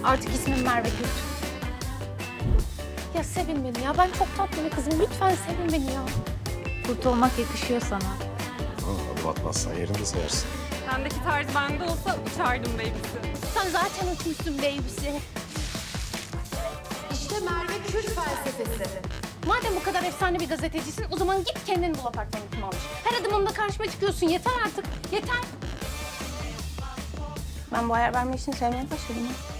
Artık ismim Merve Kürt. Ya sevin beni ya. Ben çok tatlı bir kızım. Lütfen sevin beni ya. Kurt olmak yakışıyor sana. Adım atmazsan yerinde sayarsın. Sendeki tarz bende olsa uçardım babysi. Sen zaten uçmuşsun babysi. İşte Merve Kürt felsefesi. Madem bu kadar efsane bir gazetecisin, o zaman git kendini bul apartmanı kim almış. Her adımında karşıma çıkıyorsun. Yeter artık. Yeter. Ben bu ayar verme işini sevmeye başladım.